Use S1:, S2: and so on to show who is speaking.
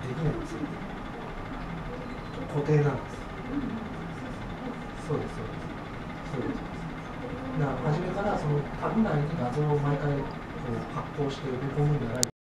S1: できないんですよ。固定なんです。そうです、そうです。そうです。だから初めからそのタグ内に画像を毎回こう発行して埋め込むんじゃない。